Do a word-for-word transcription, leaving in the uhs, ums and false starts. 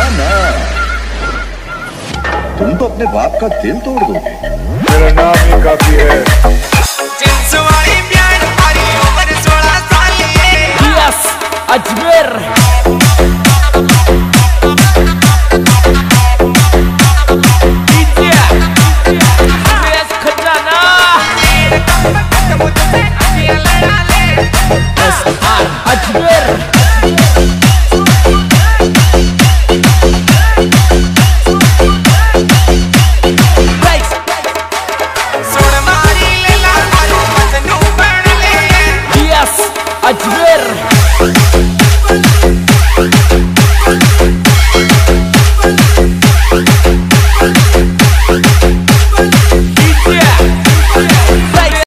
ना, तुम तो अपने बाप का दिल तोड़ दोगे। मेरा नाम ही काफी है। यस, अजमेर